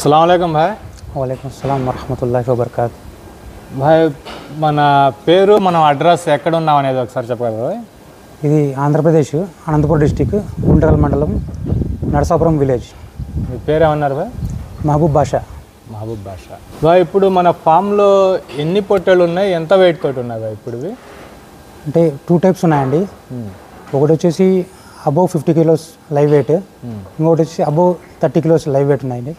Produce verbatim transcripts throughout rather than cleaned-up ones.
अस्सलाम वालेकुम भाई. वालेकुम अस्सलाम వరహమతుల్లాహి వబరకాతు. భాయ్ మన పేరు మన అడ్రస్ ఎక్కడ ఉన్నాం అనేది ఒకసారి చెప్పగలరా? ఇది ఆంధ్రప్రదేశ్ అనంతపురం డిస్టిక్ గుంటకల్ మండలం నరసాపురం విలేజ్. మీ పేరు ఏమన్నారు భాయ్? మహబూబ్ బాషా. మహబూబ్ బాషా. భాయ్ ఇప్పుడు మన ఫామ్లో ఎన్ని పొట్టెలు ఉన్నాయి, ఎంత వెయిట్ తోటి ఉన్నాయి భాయ్ ఇప్పుడు? అంటే టూ టైప్స్ ఉన్నాయండి. ఒకటి వచ్చేసి above fifty kilos live weight, ఇంకొకటి వచ్చేసి above thirty kilos live weight ఉన్నాయండి.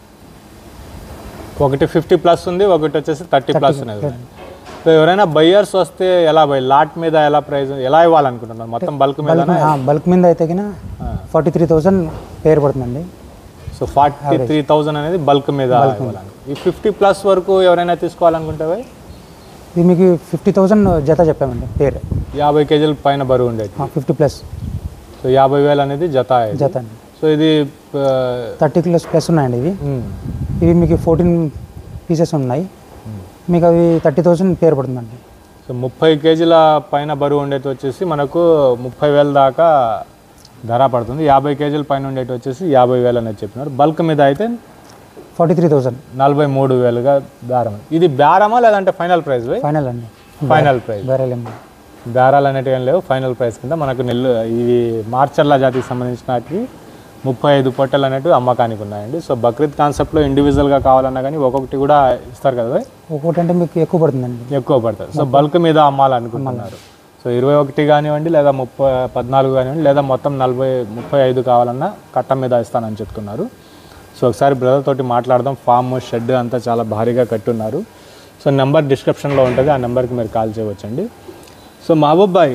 ఒకటి ఫిఫ్టీ ప్లస్ ఉంది, ఒకటి వచ్చేసి థర్టీ ప్లస్ ఉన్నది. సో ఎవరైనా బయ్యర్స్ వస్తే ఎలా బై లాట్ మీద ఎలా ప్రైస్ ఎలా ఇవ్వాలనుకుంటున్నారు? మొత్తం బల్క్ మీద? బల్క్ మీద అయితే కినా ఫార్టీ త్రీ థౌసండ్ పేరు పడుతుందండి. సో ఫార్టీ త్రీ థౌసండ్ అనేది బల్క్ మీద ఇవ్వాలని. ఈ ఫిఫ్టీ ప్లస్ వరకు ఎవరైనా తీసుకోవాలనుకుంటే భాయ్ ఇది మీకు ఫిఫ్టీ థౌసండ్ జత చెప్పామండి పేరు. యాభై కేజీల పైన బరువు ఉండేది ఫిఫ్టీ ప్లస్. సో యాభై వేలు అనేది జత జత అండి. సో ఇది థర్టీ కిలోస్ ప్లస్ ఉన్నాయండి. ఇవి ఇవి మీకు ఫోర్టీన్ పీసెస్ ఉన్నాయి, మీకు అవి థర్టీ థౌసండ్ పేరు పడుతుందండి. సో ముప్పై కేజీల పైన బరువు ఉండేది వచ్చేసి మనకు ముప్పై వేల దాకా ధర పడుతుంది. యాభై కేజీల పైన ఉండేది వచ్చేసి యాభై వేలు అనేది చెప్పినారు. బల్క్ మీద అయితే ఫార్టీ త్రీ థౌసండ్ నలభై మూడు వేలుగా బేరం. ఇది బేరమా లేదంటే ఫైనల్ ప్రైస్? ఫైనల్ అండి, ఫైనల్ ప్రైస్. బేరాలేమో బేరాలు అనేటివి ఏం లేవు, ఫైనల్ ప్రైస్ కింద మనకు నెల్లు ఇవి మార్చర్ల జాతికి సంబంధించినవి ముప్పై ఐదు పొట్టెలు అనేటివి అమ్మకానికి ఉన్నాయండి. సో బక్రీద్ కాన్సెప్ట్లో ఇండివిజువల్గా కావాలన్నా కానీ ఒక్కొక్కటి కూడా ఇస్తారు కదా? ఒక్కొక్కటి అంటే మీకు ఎక్కువ పడుతుందండి. ఎక్కువ పడుతుంది. సో బల్క్ మీద అమ్మాలనుకుంటున్నారు. సో ఇరవై ఒకటి కానివ్వండి, లేదా ముప్పై పద్నాలుగు కానివ్వండి, లేదా మొత్తం నలభై ముప్పై ఐదు కావాలన్నా కట్ట మీద ఇస్తానని చెప్తున్నారు. సో ఒకసారి బ్రదర్ తోటి మాట్లాడదాం. ఫామ్ షెడ్ అంతా చాలా భారీగా కట్టున్నారు. సో నెంబర్ డిస్క్రిప్షన్లో ఉంటుంది, ఆ నెంబర్కి మీరు కాల్ చేయవచ్చండి. సో మహబూబ్ భాయ్,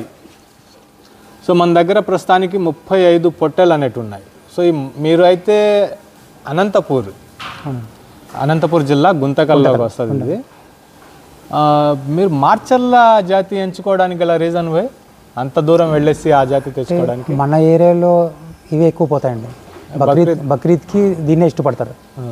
సో మన దగ్గర ప్రస్తుతానికి ముప్పై ఐదు పొట్టెలు అనేవి ఉన్నాయి. సో ఈ మీరు అయితే అనంతపూర్ అనంతపూర్ జిల్లా గుంతకల్లోకి వస్తుంది ఇది. మీరు మార్చర్ల జాతి ఎంచుకోవడానికి గల రీజన్ భాయ్? అంత దూరం వెళ్ళేసి ఆ జాతి తెచ్చుకోవడానికి? మన ఏరియాలో ఇవి ఎక్కువ పోతాయండి. బక్రీద్ బక్రీద్కి దీన్నే ఇష్టపడతారు.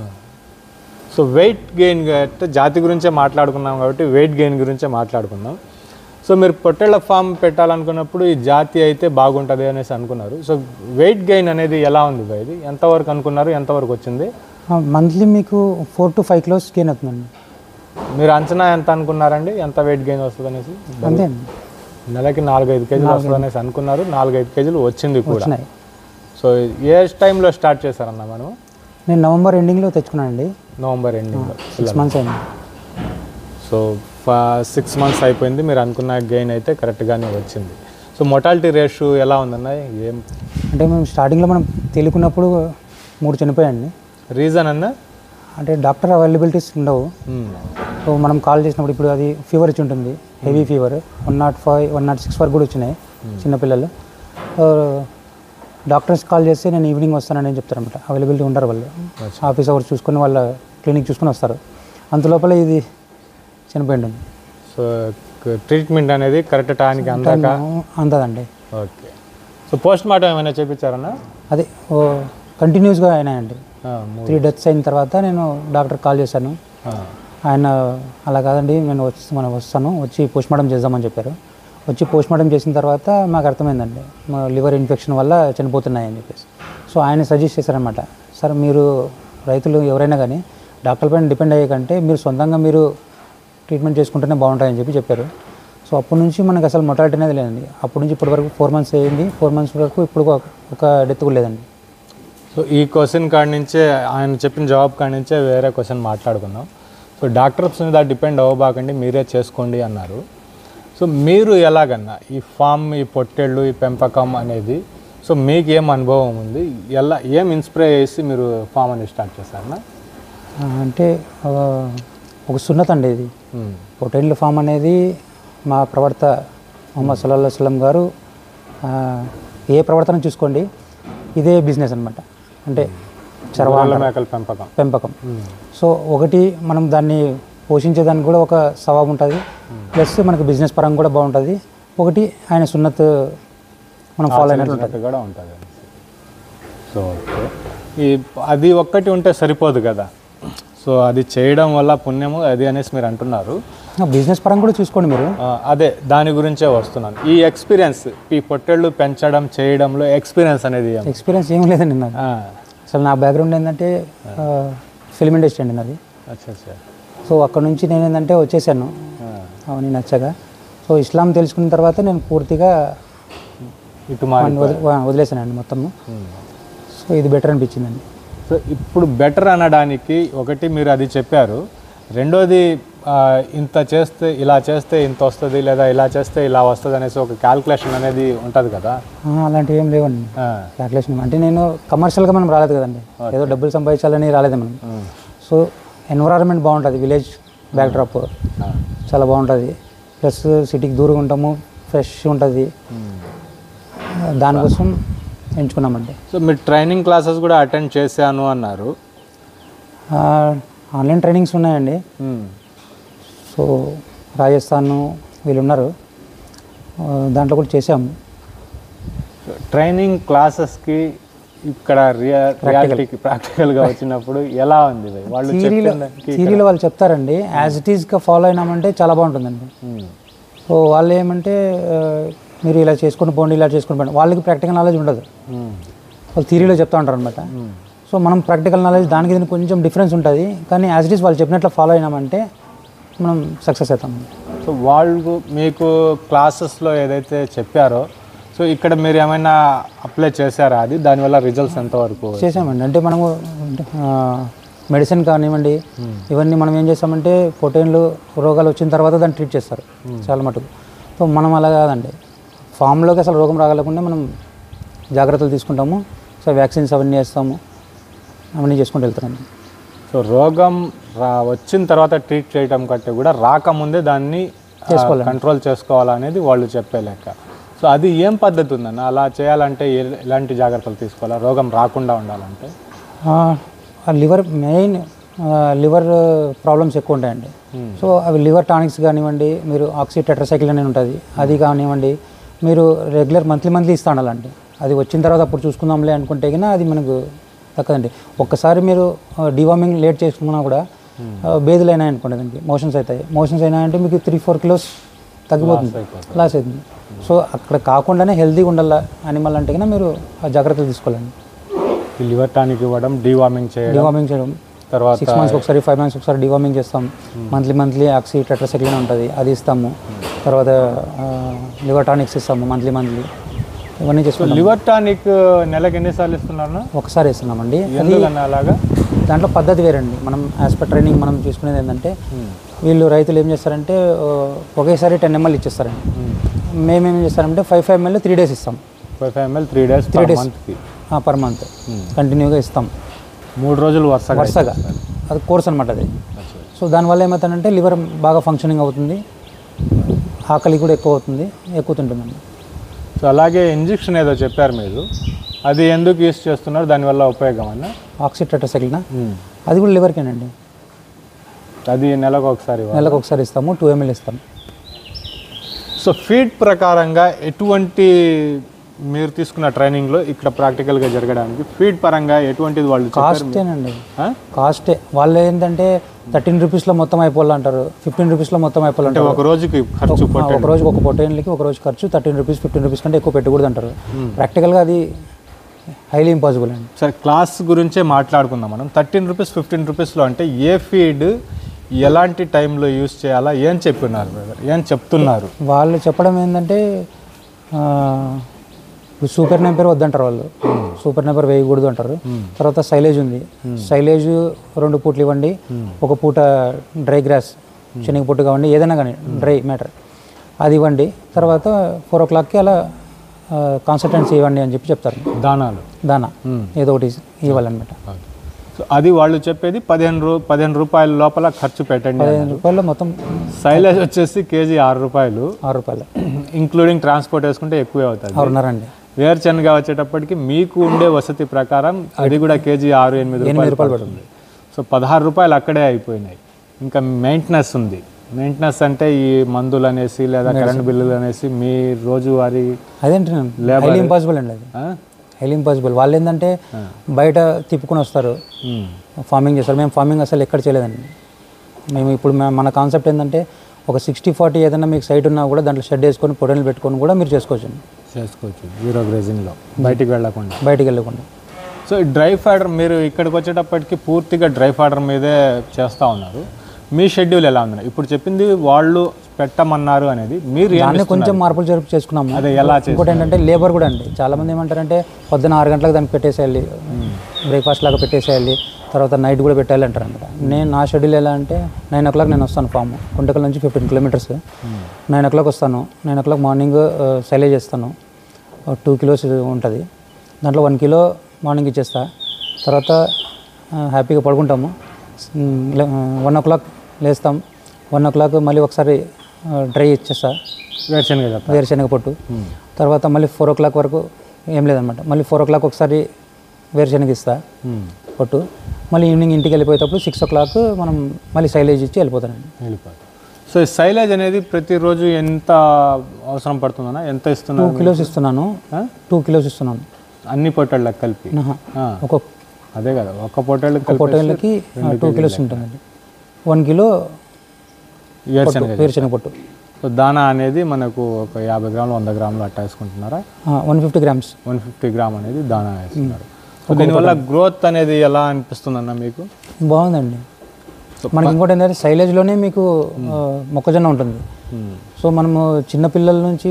సో వెయిట్ గెయిన్ జాతి గురించే మాట్లాడుకున్నాం కాబట్టి వెయిట్ గెయిన్ గురించే మాట్లాడుకుందాం. సో మీరు పొట్టేళ్ల ఫామ్ పెట్టాలనుకున్నప్పుడు ఈ జాతి అయితే బాగుంటుంది అనేసి అనుకున్నారు. సో వెయిట్ గెయిన్ అనేది ఎలా ఉంది భాయ్? ఇది ఎంతవరకు అనుకున్నారు, ఎంతవరకు వచ్చింది? మంత్లీ మీకు four to five kilos gain అవుతుందండి. మీరు అంచనా ఎంత అనుకున్నారండి, ఎంత వెయిట్ గెయిన్ వస్తుంది అనేసి? అంతే, నెలకి నాలుగైదు కేజీలు వస్తుంది అనేసి అనుకున్నారు. నాలుగైదు కేజీలు వచ్చింది కూడా. సో ఏ టైంలో స్టార్ట్ చేశారన్న మనం? నేను నవంబర్ ఎండింగ్లో తెచ్చుకున్నానండి. నవంబర్ ఎండింగ్లో సిక్స్ మంత్స్ అయింది. సో సిక్స్ మంత్స్ అయిపోయింది. మీరు అనుకున్న గెయిన్ అయితే కరెక్ట్గానే వచ్చింది. సో మొటాలిటీ రేషియో ఎలా ఉందన్న? ఏం అంటే మేము స్టార్టింగ్లో మనం తెలుకున్నప్పుడు మూడు చనిపోయాయండి. రీజన్ అన్న అంటే డాక్టర్ అవైలబిలిటీస్ ఉండవు. సో మనం కాల్ చేసినప్పుడు ఇప్పుడు అది ఫీవర్ ఇచ్చి ఉంటుంది, heavy fever, one nought five one nought six వరకు కూడా వచ్చినాయి చిన్నపిల్లలు. డాక్టర్స్ కాల్ చేస్తే నేను ఈవినింగ్ వస్తానని చెప్తారనమాట. అవైలబిలిటీ ఉండరు వాళ్ళు. ఆఫీస్ అవర్స్ చూసుకొని వాళ్ళ క్లినిక్ చూసుకొని వస్తారు. అంతలోపల ఇది చనిపోయి ఉంటుంది. సో ట్రీట్మెంట్ అనేది కరెక్ట్ టైంకి అందాక అందదండి. ఓకే. సో పోస్ట్ మార్టం ఏమైనా చేయించారన్నా? అదే కంటిన్యూస్గా అయినాయండి. త్రీ డెత్స్ అయిన తర్వాత నేను డాక్టర్ కాల్ చేశాను. ఆయన అలా కాదండి, నేను వచ్చి మనం వస్తాను, వచ్చి పోస్ట్ మార్టం చేద్దామని చెప్పారు. వచ్చి పోస్ట్ మార్టం చేసిన తర్వాత మాకు అర్థమైందండి మా లివర్ ఇన్ఫెక్షన్ వల్ల చనిపోతున్నాయని చెప్పేసి. సో ఆయన సజెస్ట్ చేశారనమాట, సార్ మీరు రైతులు ఎవరైనా కానీ డాక్టర్ పైన డిపెండ్ అయ్యే కంటే మీరు సొంతంగా మీరు ట్రీట్మెంట్ చేసుకుంటేనే బాగుంటాయని చెప్పి చెప్పారు. సో అప్పటి నుంచి మనకు అసలు మొటాలిటీ అనేది లేదండి. అప్పటి నుంచి ఇప్పటి వరకు ఫోర్ మంత్స్ అయ్యింది. ఫోర్ మంత్స్ వరకు ఇప్పుడు ఒక డెత్ కూడా లేదండి. సో ఈ క్వశ్చన్ కాడి నుంచే ఆయన చెప్పిన జవాబు కాడి నుంచే వేరే క్వశ్చన్ మాట్లాడుకుందాం. సో డాక్టర్స్ మీద డిపెండ్ అవ్వబాకండి, మీరే చేసుకోండి అన్నారు. సో మీరు ఎలాగన్నా ఈ ఫామ్, ఈ పొట్టేళ్ళు, ఈ పెంపకం అనేది సో మీకు ఏం అనుభవం ఉంది? ఎలా ఏం ఇన్స్పైర్ చేసి మీరు ఫామ్ అనేది స్టార్ట్ చేశారన్నా? అంటే ఒక సున్నత్ అండి ఇది. పొట్టేళ్ళ ఫామ్ అనేది మా ప్రవర్త ముహమ్మద్ సల్లల్లాహు అలైహి వసల్లం గారు ఏ ప్రవర్తన చూసుకోండి ఇదే బిజినెస్ అనమాట. అంటే చర్వాల మేకల పెంపకం పెంపకం సో ఒకటి మనం దాన్ని పోషించేదానికి కూడా ఒక సవాబు ఉంటుంది, ప్లస్ మనకు బిజినెస్ పరంగా కూడా బాగుంటుంది. ఒకటి ఆయన సున్నత్ మనం ఫాలో అయినట్టు కూడా ఉంటుంది. సో ఈ అది ఒక్కటి ఉంటే సరిపోదు కదా. సో అది చేయడం వల్ల పుణ్యము అది అనేసి మీరు అంటున్నారు. బిజినెస్ పరంగా కూడా చూసుకోండి మీరు. అదే దాని గురించే వస్తున్నాను. ఈ ఎక్స్పీరియన్స్ ఈ పొట్టేళ్ళు పెంచడం చేయడంలో ఎక్స్పీరియన్స్ అనేది ఎక్స్పీరియన్స్ ఏం లేదండి నాకు. అసలు నా బ్యాక్గ్రౌండ్ ఏంటంటే ఫిల్మ్ ఇండస్ట్రీ అండి నాది. అచ్చా అచ్చా. సో అక్కడ నుంచి నేను ఏంటంటే వచ్చేసాను అవన్నీ నచ్చగా. సో ఇస్లాం తెలుసుకున్న తర్వాత నేను పూర్తిగా ఇటు మారి వదిలేసానండి మొత్తము. సో ఇది బెటర్ అనిపించిందండి. సో ఇప్పుడు బెటర్ అనడానికి ఒకటి మీరు అది చెప్పారు, రెండోది ఇంత చేస్తే ఇలా చేస్తే ఇంత వస్తుంది లేదా ఇలా చేస్తే ఇలా వస్తుంది అనేసి ఒక క్యాల్కులేషన్ అనేది ఉంటుంది కదా. అలాంటివి ఏం లేవండి క్యాల్కులేషన్. అంటే నేను కమర్షియల్గా మనం రాలేదు కదండి, ఏదో డబ్బులు సంపాదించాలని రాలేదు మనం. సో ఎన్విరాన్మెంట్ బాగుంటుంది, విలేజ్ బ్యాక్డ్రాప్ చాలా బాగుంటుంది, ప్లస్ సిటీకి దూరంగా ఉంటాము, ఫ్రెష్ ఉంటుంది, దానికోసం ఎంచుకున్నామండి. సో మీరు ట్రైనింగ్ క్లాసెస్ కూడా అటెండ్ చేశాను అన్నారు. ఆన్లైన్ ట్రైనింగ్స్ ఉన్నాయండి. సో రాజస్థాన్ వీళ్ళు ఉన్నారు, దాంట్లో కూడా చేసాము. ట్రైనింగ్ క్లాసెస్కి ఇక్కడ రియాలిటీకి ప్రాక్టికల్గా వచ్చినప్పుడు ఎలా ఉంది? వాళ్ళు థియరీలో వాళ్ళు చెప్తారండి, యాజ్ ఇట్ ఈస్గా ఫాలో అయినామంటే చాలా బాగుంటుందండి. సో వాళ్ళు ఏమంటే మీరు ఇలా చేసుకుని పోండి, ఇలా చేసుకుని పోండి, వాళ్ళకి ప్రాక్టికల్ నాలెడ్జ్ ఉండదు, వాళ్ళు థియరీలో చెప్తా ఉంటారు అనమాట. సో మనం ప్రాక్టికల్ నాలెడ్జ్ దానికి దీనికి కొంచెం డిఫరెన్స్ ఉంటుంది, కానీ యాజ్ ఇట్ ఈస్ వాళ్ళు చెప్పినట్లు ఫాలో అయినామంటే మనం సక్సెస్ అవుతాం. సో వాళ్ళు మీకు క్లాసెస్లో ఏదైతే చెప్పారో సో ఇక్కడ మీరు ఏమైనా అప్లై చేశారా? అది దానివల్ల రిజల్ట్స్ ఎంతవరకు? చేసామండి. అంటే మనము మెడిసిన్ కానివ్వండి ఇవన్నీ మనం ఏం చేస్తామంటే పొటైన్లు రోగాలు వచ్చిన తర్వాత దాన్ని ట్రీట్ చేస్తారు చాలా మటుకు. సో మనం అలా కాదండి, ఫామ్లోకి అసలు రోగం రాగలకుండా మనం జాగ్రత్తలు తీసుకుంటాము. సో వ్యాక్సిన్స్ అవన్నీ వేస్తాము, అవన్నీ చేసుకుంటూ వెళ్తున్నాము. సో రోగం రా వచ్చిన తర్వాత ట్రీట్ చేయడం కంటే కూడా రాకముందే దాన్ని చేసుకోవాలి, కంట్రోల్ చేసుకోవాలనేది వాళ్ళు చెప్పే లెక్క. సో అది ఏం పద్ధతి ఉందన్న? అలా చేయాలంటే ఎలాంటి జాగ్రత్తలు తీసుకోవాలా రోగం రాకుండా ఉండాలంటే? లివర్ మెయిన్ లివర్ ప్రాబ్లమ్స్ ఎక్కువ ఉంటాయండి. సో అవి లివర్ టానిక్స్ కానివ్వండి, మీరు ఆక్సీ టెట్రాసైక్లిన్ అని ఉంటుంది అది కానివ్వండి, మీరు రెగ్యులర్ మంత్లీ మంత్లీ ఇస్తా ఉండాలండి. అది వచ్చిన తర్వాత అప్పుడు చూసుకుందాంలే అనుకుంటే కన్నా అది మనకు తక్కదండి. ఒక్కసారి మీరు డివార్మింగ్ లేట్ చేసుకున్నా కూడా బేదులు అయినాయి అనుకోండి, దానికి మోషన్స్ అవుతాయి. మోషన్స్ అయినాయంటే మీకు త్రీ ఫోర్ కిలోస్ తగ్గిపోతుంది, లాస్ అవుతుంది. సో అక్కడ కాకుండానే హెల్తీగా ఉండాలి యానిమల్ అంటే కన్నా మీరు ఆ జాగ్రత్తలు తీసుకోవాలండి. లివర్ టానిక్ ఇవ్వడం, డివార్మింగ్ చేయడం, డివార్మింగ్ చేయడం తర్వాత సిక్స్ మంత్స్ ఒకసారి ఫైవ్ మంత్స్ ఒకసారి డివార్మింగ్ చేస్తాం. మంత్లీ మంత్లీ ఆక్సీ టెట్రాసైక్లిన్ ఉంటుంది అది ఇస్తాము. తర్వాత లివర్ టానిక్స్ ఇస్తాము మంత్లీ మంత్లీ, ఇవన్నీ చేస్తాం. లివర్ టానిక్ నెలకు ఎన్నిసార్లు ఇస్తున్నారు? ఒకసారి ఇస్తున్నామండి. అలాగా దాంట్లో పద్ధతి వేరండి. మనం యాజ్ పర్ ట్రైనింగ్ మనం చూసుకునేది ఏంటంటే వీళ్ళు రైతులు ఏం చేస్తారంటే ఒకేసారి టెన్ ఎంఎల్ ఇచ్చేస్తారండి. మేమేం చేస్తారంటే five five ML three days ఇస్తాం. Five five ML three days three days per month కంటిన్యూగా ఇస్తాం. మూడు రోజులు వరుసగా వరుసగా అది కోర్స్ అనమాట అది. సో దానివల్ల ఏమవుతుందంటే లివర్ బాగా ఫంక్షనింగ్ అవుతుంది, ఆకలి కూడా ఎక్కువ అవుతుంది, ఎక్కువ తింటుందండి. సో అలాగే ఇంజెక్షన్ ఏదో చెప్పారు మీరు, అది ఎందుకు యూస్ చేస్తున్నారు, దానివల్ల ఉపయోగం అన్న? ఆక్సీ టెట్రాసైక్లిన్ అది కూడా లివర్కేనండి. అది నెలకు ఒకసారి నెలకు ఒకసారి ఇస్తాము, టూ ఎంఎల్ ఇస్తాము. సో ఫీడ్ ప్రకారంగా ఎటువంటి మీరు తీసుకున్న ట్రైనింగ్లో ఇక్కడ ప్రాక్టికల్గా జరగడానికి ఫీడ్ పరంగా ఎటువంటిది వాళ్ళు కాస్టేనండి? కాస్టే వాళ్ళు ఏంటంటే థర్టీన్ రూపీస్లో మొత్తం అయిపోవాలంటారు, ఫిఫ్టీన్ రూపీస్లో మొత్తం అయిపోవాలంటారు. ఒక రోజుకి ఖర్చు, ఒక రోజుకి ఒక పొటైన్లకి ఒక రోజు ఖర్చు థర్టీన్ రూపీస్ ఫిఫ్టీన్ రూపీస్ కంటే ఎక్కువ పెట్టకూడదు అంటారు. ప్రాక్టికల్గా అది హైలీ ఇంపాసిబుల్ అండి. సరే క్లాస్ గురించే మాట్లాడుకుందాం మనం. థర్టీన్ రూపీస్ ఫిఫ్టీన్ రూపీస్లో అంటే ఏ ఫీడ్ ఎలాంటి టైంలో యూస్ చేయాలా ఏం చెప్పినారు బ్రదర్, ఏం చెప్తున్నారు వాళ్ళు? చెప్పడం ఏంటంటే సూపర్ నెంపర్ వద్దంటారు వాళ్ళు, సూపర్ నెంపర్ వేయకూడదు అంటారు. తర్వాత సైలేజ్ ఉంది, సైలేజ్ రెండు పూట్లు ఇవ్వండి, ఒక పూట డ్రై గ్రాస్ శనగ పుట్టు కావండి ఏదైనా కానీ డ్రై మ్యాటర్ అది ఇవ్వండి. తర్వాత ఫోర్ ఓ క్లాక్కి అలా కాన్సల్టెన్సీ ఇవ్వండి అని చెప్పి చెప్తారు. దానాలు దానా ఏదో ఒకటి ఇవ్వాలన్నమాట. సో అది వాళ్ళు చెప్పేది పదిహేను రూ పదిహేను రూపాయల లోపల ఖర్చు పెట్టండి. పదిహేను రూపాయలు మొత్తం. సైలేజ్ వచ్చేసి కేజీ ఆరు రూపాయలు ఆరు రూపాయలు ఇంక్లూడింగ్ ట్రాన్స్పోర్ట్ వేసుకుంటే ఎక్కువే అవుతుంది. అవునారండి. వేరుశనగ వచ్చేటప్పటికి మీకు ఉండే వసతి ప్రకారం అది కూడా కేజీ ఆరు ఎనిమిది రూపాయలు పడుతుంది. సో పదహారు రూపాయలు అక్కడే అయిపోయినాయి. ఇంకా మెయింటెనెన్స్ ఉంది. మెయింటెనెన్స్ అంటే ఈ మందులు అనేసి లేదా కరెంట్ బిల్లులు అనేసి మీ రోజువారీ అదేంటి హైలీ ఇంపాసిబుల్ అండి. అది హైలీ ఇంపాసిబుల్. వాళ్ళు ఏంటంటే బయట తిప్పుకొని వస్తారు, ఫార్మింగ్ చేస్తారు. మేము ఫార్మింగ్ అసలు ఎక్కడ చేయలేదండి. మేము ఇప్పుడు మన కాన్సెప్ట్ ఏంటంటే ఒక సిక్స్టీ ఫార్టీ ఏదైనా మీకు సైట్ ఉన్నా కూడా దాంట్లో షెడ్ వేసుకొని పొటైన్లు పెట్టుకొని కూడా మీరు చేసుకోవచ్చు చేసుకోవచ్చు జీరో గ్రేజింగ్లో బయటికి వెళ్ళకుండా బయటికి వెళ్ళకుండా సో ఈ డ్రై ఫాడర్ మీరు ఇక్కడికి వచ్చేటప్పటికి పూర్తిగా డ్రై ఫాడర్ మీదే చేస్తూ ఉన్నారు. మీ షెడ్యూల్ ఎలా ఉంది? ఇప్పుడు చెప్పింది వాళ్ళు పెట్టమన్నారు అనేది, మీరు దాన్ని కొంచెం మార్పులు జరుపు చేసుకున్నాము. అదే ఎలా ఇంకోటి ఏంటంటే లేబర్ కూడా అండి, చాలామంది ఏమంటారంటే పొద్దున్న ఆరు గంటలకు దానికి పెట్టేసేయాలి, బ్రేక్ఫాస్ట్ లాగా పెట్టేసేయాలి, తర్వాత నైట్ కూడా పెట్టాలి అంటారు అనమాట. నేను నా షెడ్యూల్ ఎలా అంటే నైన్ ఓ క్లాక్ నేను వస్తాను ఫామ్, గుంటకల్ నుంచి fifteen kilometres, nine o'clock వస్తాను. Nine o'clock morning silage చేస్తాను, టూ కిలోస్ ఉంటుంది, దాంట్లో వన్ కిలో మార్నింగ్ ఇచ్చేస్తా. తర్వాత హ్యాపీగా పడుకుంటాము. వన్ ఓ క్లాక్ లేస్తాం, వన్ ఓ క్లాక్ మళ్ళీ ఒకసారి డ్రై ఇచ్చేస్తా వేరుశనగ వేరుశనగ పొట్టు. తర్వాత మళ్ళీ ఫోర్ ఓ క్లాక్ వరకు ఏం లేదనమాట, మళ్ళీ ఫోర్ ఓ క్లాక్ ఒకసారి వేరుశనగ ఇస్తా పొట్టు. మళ్ళీ ఈవినింగ్ ఇంటికి వెళ్ళిపోయేటప్పుడు సిక్స్ ఓ క్లాక్ మనం మళ్ళీ సైలేజ్ ఇచ్చి వెళ్ళిపోతానండి. వెళ్ళిపోతాం. సో ఈ సైలేజ్ అనేది ప్రతిరోజు ఎంత అవసరం పడుతుందన్నా, ఎంత టూ ఇస్తున్నాను? కిలోస్ ఇస్తున్నాను టూ కిలోస్ ఇస్తున్నాను అన్ని పొట్టళ్ళకి కలిపి. ఒక అదే కదా, ఒక్క పొట్టళ్ళకి పొట్టేళ్ళకి టూ కిలోస్ ఉంటుందండి. వన్ కిలో వేరుశనగ వేరుశనగ పొట్టు. సో దానా అనేది మనకు ఒక యాభై గ్రాములు వంద గ్రాములు అట్టా వేసుకుంటున్నారా? One fifty grams one fifty gram అనేది దానా వేస్తున్నారు. సో దీనివల్ల గ్రోత్ అనేది ఎలా అనిపిస్తుంది అన్న మీకు? బాగుందండి. మనకి ఇంకోటి ఏంటంటే సైలేజ్లోనే మీకు మొక్కజొన్న ఉంటుంది. సో మనము చిన్నపిల్లల నుంచి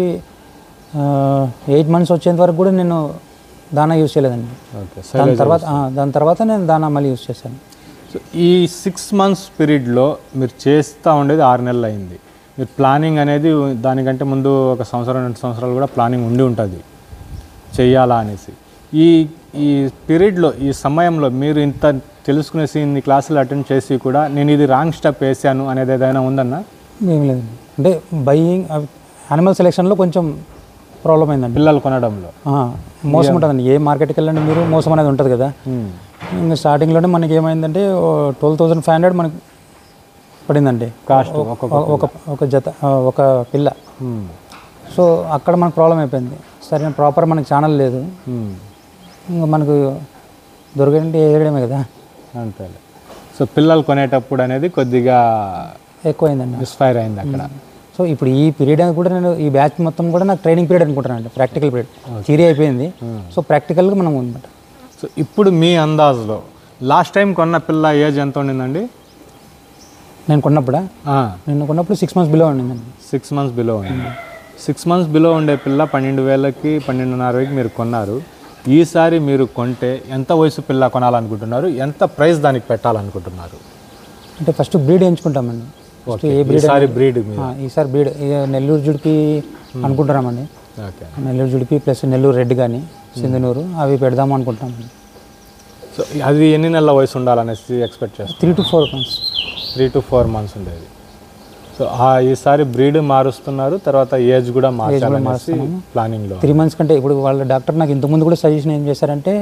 ఎయిట్ మంత్స్ వచ్చేంత వరకు కూడా నేను దానా యూజ్ చేయలేదండి. దాని తర్వాత దాని తర్వాత నేను దానా మళ్ళీ యూజ్ చేశాను. సో ఈ సిక్స్ మంత్స్ పీరియడ్లో మీరు చేస్తూ ఉండేది ఆరు నెలలు అయింది. మీరు ప్లానింగ్ అనేది దానికంటే ముందు ఒక సంవత్సరం రెండు సంవత్సరాలు కూడా ప్లానింగ్ ఉండి ఉంటుంది చెయ్యాలా అనేసి. ఈ ఈ పీరియడ్లో ఈ సమయంలో మీరు ఇంత తెలుసుకునేసి ఇన్ని క్లాసులు అటెండ్ చేసి కూడా నేను ఇది రాంగ్ స్టెప్ వేసాను అనేది ఏదైనా ఉందన్నా? ఏం లేదండి. అంటే బయ్యింగ్ యానిమల్ సెలెక్షన్లో కొంచెం ప్రాబ్లం అయిందండి. పిల్లలు కొనడంలో మోసం ఉంటుందండి. ఏ మార్కెట్కి వెళ్ళండి మీరు, మోసం అనేది ఉంటుంది కదా. ఇంకా స్టార్టింగ్లోనే మనకి ఏమైందంటే ట్వెల్వ్ థౌసండ్ ఫైవ్ హండ్రెడ్ మనకి పడిందండి కాస్ట్ ఒక ఒక జత ఒక పిల్ల. సో అక్కడ మనకు ప్రాబ్లం అయిపోయింది. సరైన ప్రాపర్ మనకి ఛానల్ లేదు, ఇంకా మనకు దొరకంటే వేయడమే కదా. అంతే. సో పిల్లలు కొనేటప్పుడు అనేది కొద్దిగా ఎక్కువైందండి, మిస్ఫైర్ అయింది అక్కడ. సో ఇప్పుడు ఈ పీరియడ్ కూడా నేను ఈ బ్యాచ్ మొత్తం కూడా నాకు ట్రైనింగ్ పీరియడ్ అనుకుంటానండి, ప్రాక్టికల్ పీరియడ్. థియరీ అయిపోయింది, సో ప్రాక్టికల్గా మనం ఉందన్నమాట. సో ఇప్పుడు మీ అందాజులో లాస్ట్ టైం కొన్న పిల్ల ఏజ్ ఎంత ఉండిందండి? నేను కొన్నప్పుడా నేను కొన్నప్పుడు సిక్స్ మంత్స్ బిలో ఉండిందండి. సిక్స్ మంత్స్ బిలో ఉండింది. సిక్స్ మంత్స్ బిలో ఉండే పిల్ల పన్నెండు వేలకి పన్నెండున్నర వేలకి మీరు కొన్నారు. ఈసారి మీరు కొంటే ఎంత వయసు పిల్ల కొనాలనుకుంటున్నారు? ఎంత ప్రైస్ దానికి పెట్టాలనుకుంటున్నారు? అంటే ఫస్ట్ బ్రీడ్ ఎంచుకుంటామండి. ఫస్ట్ ఏ బ్రీడ్? ఈసారి బ్రీడ్ ఈసారి బ్రీడ్ నెల్లూరు జుడిపి అనుకుంటున్నామండి. Okay. Nellore Jodipi plus Nellore red కానీ సింధనూరు అవి పెడదాము అనుకుంటున్నామండి. సో అది ఎన్ని నెలల వయసు ఉండాలనేసి ఎక్స్పెక్ట్ చేస్తాం? Three to four months three to four months ఉండేది. సో ఈసారి బ్రీడ్ మారుస్తున్నారు, తర్వాత ఏజ్ కూడా మార్చాలనేసి ప్లానింగ్లో. త్రీ మంత్స్ కంటే ఇప్పుడు వాళ్ళ డాక్టర్ నాకు ఇంతకుముందు కూడా సజెషన్ ఏం చేశారంటే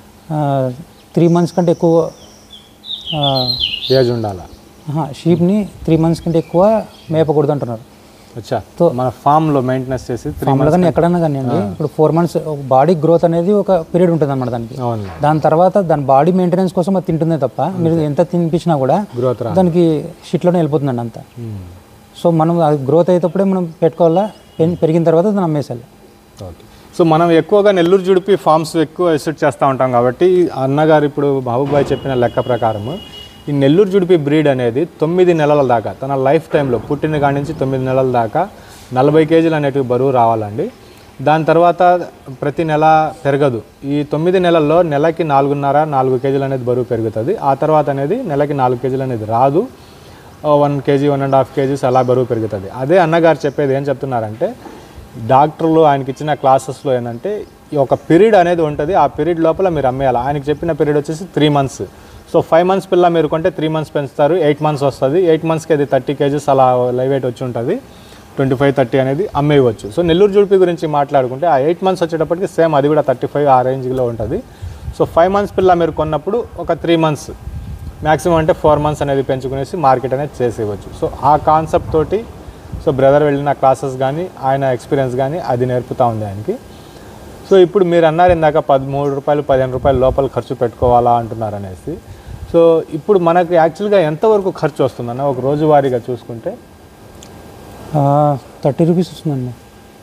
త్రీ మంత్స్ కంటే ఎక్కువ ఏజ్ ఉండాలా షీప్ని, త్రీ మంత్స్ కంటే ఎక్కువ మేపకూడదు అంటున్నారు. అచ్చా. మన ఫామ్లో మెయింటెనెన్స్ చేసి ఫామ్లో కానీ ఎక్కడన్నా కానీ అండి, ఇప్పుడు ఫోర్ మంత్స్ బాడీ గ్రోత్ అనేది ఒక పీరియడ్ ఉంటుంది అన్నమాట దానికి. దాని తర్వాత దాని బాడీ మెయింటెనెన్స్ కోసం అది తింటుందే తప్ప మీరు ఎంత తినిపించినా కూడా గ్రోత్ దానికి షీట్లోనే వెళ్ళిపోతుందండి అంతా. సో మనం అది గ్రోత్ అయ్యేటప్పుడే మనం పెట్టుకోవాలా, పెరిగిన తర్వాత దాన్ని అమ్మేసాలి. ఓకే. సో మనం ఎక్కువగా నెల్లూరు జుడిపి ఫార్మ్స్ ఎక్కువ విజిట్ చేస్తూ ఉంటాం కాబట్టి అన్నగారు ఇప్పుడు బాబుబాయ్ చెప్పిన లెక్క ప్రకారము ఈ నెల్లూరు జుడిపి బ్రీడ్ అనేది తొమ్మిది నెలల దాకా తన లైఫ్ టైంలో పుట్టిన కాడి నుంచి తొమ్మిది నెలల దాకా నలభై కేజీలు అనేటివి బరువు రావాలండి. దాని తర్వాత ప్రతి నెల పెరగదు. ఈ తొమ్మిది నెలల్లో నెలకి నాలుగున్నర నాలుగు కేజీలు అనేది బరువు పెరుగుతుంది. ఆ తర్వాత అనేది నెలకి నాలుగు కేజీలు అనేది రాదు, one KG one and half KGs అలా బరువు పెరుగుతుంది. అదే అన్నగారు చెప్పేది ఏం చెప్తున్నారంటే డాక్టర్లు ఆయనకి ఇచ్చిన క్లాసెస్లో ఏంటంటే ఒక పీరియడ్ అనేది ఉంటుంది, ఆ పీరియడ్ లోపల మీరు అమ్మేయాలి. ఆయనకి చెప్పిన పీరియడ్ వచ్చేసి three months. So five months పిల్ల మీరు కొంటే త్రీ మంత్స్ పెంచుతారు, ఎయిట్ మంత్స్ వస్తుంది. ఎయిట్ మంత్స్కి అది థర్టీ కేజీస్ అలా లైవ్ వెయిట్ వచ్చి ఉంటుంది, ట్వంటీ ఫైవ్ థర్టీ అనేది అమ్మేయవచ్చు. సో నెల్లూరు జుడిపి గురించి మాట్లాడుకుంటే ఆ ఎయిట్ మంత్స్ వచ్చేటప్పటికి సేమ్ అది కూడా థర్టీ ఫైవ్ ఆ రేంజ్లో ఉంటుంది. సో ఫైవ్ మంత్స్ పిల్ల మీరు కొన్నప్పుడు ఒక త్రీ మంత్స్ మ్యాక్సిమం అంటే ఫోర్ మంత్స్ అనేది పెంచుకునేసి మార్కెట్ అనేది చేసేయవచ్చు. సో ఆ కాన్సెప్ట్ తోటి సో బ్రదర్ వెళ్ళిన క్లాసెస్ కానీ ఆయన ఎక్స్పీరియన్స్ కానీ అది నేర్పుతూ ఉంది ఆయనకి. సో ఇప్పుడు మీరు అన్నారు ఇందాక పదమూడు రూపాయలు పదిహేను రూపాయలు లోపల ఖర్చు పెట్టుకోవాలా అంటున్నారు అనేసి. సో ఇప్పుడు మనకు యాక్చువల్గా ఎంతవరకు ఖర్చు వస్తుందన్న ఒక రోజువారీగా చూసుకుంటే? థర్టీ రూపీస్ వస్తుందండి.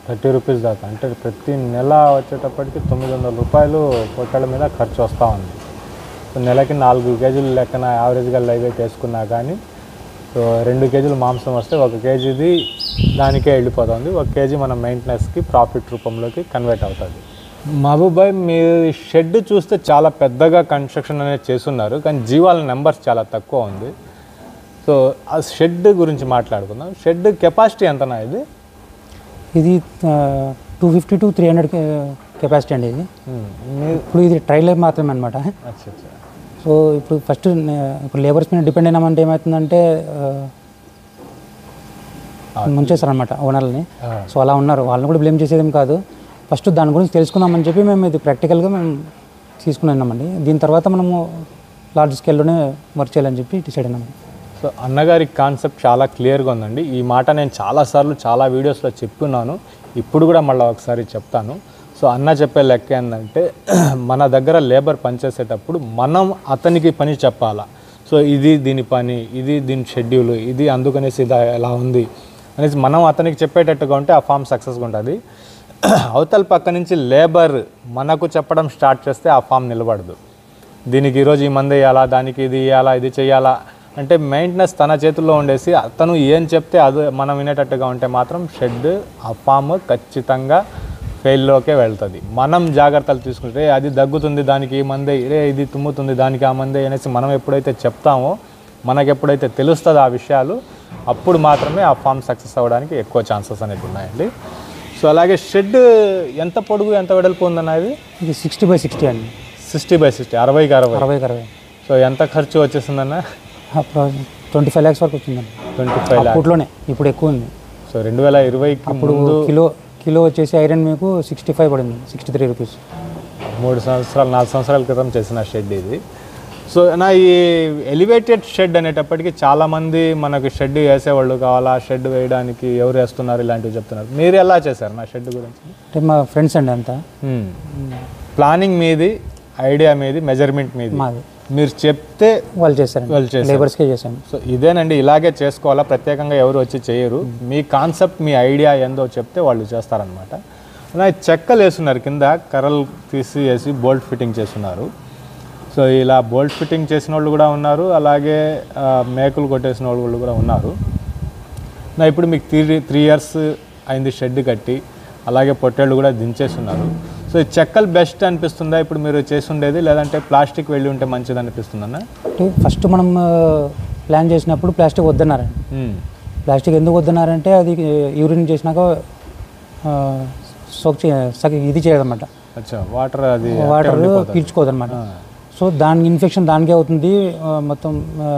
థర్టీ రూపీస్ దాకా అంటే ప్రతి నెల వచ్చేటప్పటికి తొమ్మిది వందల రూపాయలు పొట్టల మీద ఖర్చు వస్తూ ఉంది. సో నెలకి నాలుగు కేజీలు లెక్కన యావరేజ్గా లైవ్ వెయిట్ వేసుకున్నా కానీ సో రెండు కేజీలు మాంసం వస్తే ఒక కేజీది దానికే వెళ్ళిపోతుంది, ఒక కేజీ మన మెయింటెనెన్స్కి ప్రాఫిట్ రూపంలోకి కన్వర్ట్ అవుతుంది. మహబూబ్ భాయ్, మీ షెడ్ చూస్తే చాలా పెద్దగా కన్స్ట్రక్షన్ అనేది చేస్తున్నారు, కానీ జీవాల నెంబర్స్ చాలా తక్కువ ఉంది. సో ఆ షెడ్ గురించి మాట్లాడుకుందాం. షెడ్ కెపాసిటీ ఎంతనా ఇది? ఇది two fifty to three hundred capacity అండి. ఇది ఇప్పుడు ఇది ట్రైలర్ మాత్రమే అనమాట. సో ఇప్పుడు ఫస్ట్ ఇప్పుడు లేబర్స్ మీద డిపెండ్ అయినామంటే ఏమవుతుందంటే ముంచేస్తారనమాట ఓనర్ని. సో అలా ఉన్నారు, వాళ్ళని కూడా బ్లేమ్ చేసేదేం కాదు. ఫస్ట్ దాని గురించి తెలుసుకుందామని చెప్పి మేము ఇది ప్రాక్టికల్గా మేము తీసుకుని ఉన్నామండి. దీని తర్వాత మనము లార్జ్ స్కేల్లోనే వర్క్ చేయాలని చెప్పి డిసైడ్ అయినాము. సో అన్నగారి కాన్సెప్ట్ చాలా క్లియర్గా ఉందండి. ఈ మాట నేను చాలాసార్లు చాలా వీడియోస్లో చెప్పున్నాను, ఇప్పుడు కూడా మళ్ళీ ఒకసారి చెప్తాను. సో అన్న చెప్పే లెక్క ఏంటంటే మన దగ్గర లేబర్ పనిచేసేటప్పుడు మనం అతనికి పని చెప్పాలా. సో ఇది దీని పని, ఇది దీని షెడ్యూల్, ఇది అందుకనేసి ఇది ఎలా ఉంది అనేసి మనం అతనికి చెప్పేటట్టుగా ఉంటే ఆ ఫామ్ సక్సెస్గా ఉంటుంది. అవతల పక్క నుంచి లేబర్ మనకు చెప్పడం స్టార్ట్ చేస్తే ఆ ఫామ్ నిలబడదు. దీనికి ఈరోజు ఈ మంది వేయాలా, దానికి ఇది వేయాలా, ఇది చేయాలా అంటే మెయింటెనెన్స్ తన చేతుల్లో ఉండేసి అతను ఏం చెప్తే అది మనం వినేటట్టుగా ఉంటే మాత్రం షెడ్ ఆ ఫామ్ ఖచ్చితంగా ఫెయిల్లోకే వెళ్తుంది. మనం జాగ్రత్తలు తీసుకుంటే అది దగ్గుతుంది దానికి ఈ మందే, రే ఇది తుమ్ముతుంది దానికి ఆ మందే అనేసి మనం ఎప్పుడైతే చెప్తామో, మనకు ఎప్పుడైతే తెలుస్తుందో ఆ విషయాలు, అప్పుడు మాత్రమే ఆ ఫామ్ సక్సెస్ అవ్వడానికి ఎక్కువ ఛాన్సెస్ అనేది ఉన్నాయండి. సో అలాగే షెడ్ ఎంత పొడుగు ఎంత వెడల్పు ఉందన్న? ఇది ఇది సిక్స్టీ బై సిక్స్టీ అండి. సిక్స్టీ బై సిక్స్టీ అరవైకి అరవై అరవైకి అరవై సో ఎంత ఖర్చు వచ్చేసిందన్న? ట్వంటీ ఫైవ్ ల్యాక్స్ వరకు వచ్చిందండి. ట్వంటీ ఫైవ్ ల్యాక్స్ అప్పట్లోనే, ఇప్పుడు ఎక్కువ ఉంది. సో రెండు వేల ఇరవైకి అప్పుడు కిలో కిలో వచ్చేసి ఐరన్ మీకు సిక్స్టీ ఫైవ్ పడింది, సిక్స్టీ త్రీ రూపీస్. మూడు సంవత్సరాలు నాలుగు సంవత్సరాల క్రితం చేసిన షెడ్ ఇది. సో నా ఈ ఎలివేటెడ్ షెడ్ అనేటప్పటికీ చాలామంది మనకు షెడ్ వేసేవాళ్ళు కావాలా, షెడ్ వేయడానికి ఎవరు వేస్తున్నారు ఇలాంటివి చెప్తున్నారు. మీరు ఎలా చేశారు నా షెడ్ గురించి? అంటే మా ఫ్రెండ్స్ అండి అంతా. ప్లానింగ్ మీది, ఐడియా మీది, మెజర్మెంట్ మీది, మాది. మీరు చెప్తే వాళ్ళు చేశారు, వాళ్ళు చేశారు, లేబర్స్కే చేశాను. సో ఇదేనండి, ఇలాగే చేసుకోవాలా, ప్రత్యేకంగా ఎవరు వచ్చి చేయరు. మీ కాన్సెప్ట్, మీ ఐడియా ఏందో చెప్తే వాళ్ళు చేస్తారనమాట. నా చెక్కలు వేస్తున్నారు, కింద కర్రలు తీసి వేసి బోల్ట్ ఫిట్టింగ్ చేస్తున్నారు. సో ఇలా బోల్ట్ ఫిట్టింగ్ చేసిన వాళ్ళు కూడా ఉన్నారు, అలాగే మేకులు కొట్టేసిన వాళ్ళు కూడా ఉన్నారు. నా ఇప్పుడు మీకు త్రీ త్రీ ఇయర్స్ అయింది షెడ్ కట్టి, అలాగే పొట్టేళ్ళు కూడా దించేస్తున్నారు. సో ఈ చెక్కలు బెస్ట్ అనిపిస్తుందా ఇప్పుడు మీరు చేసి ఉండేది, లేదంటే ప్లాస్టిక్ వెళ్ళి ఉంటే మంచిది అనిపిస్తుందన్న? అంటే ఫస్ట్ మనం ప్లాన్ చేసినప్పుడు ప్లాస్టిక్ వద్దన్నారండి. ప్లాస్టిక్ ఎందుకు వద్దన్నారంటే అది యూరిన్ చేసినాక సోక్ ఇది చేయదన్నమాట, వాటర్ అది వాటర్ పీల్చుకోదన్నమాట. సో దానికి ఇన్ఫెక్షన్ దానికే అవుతుంది, మొత్తం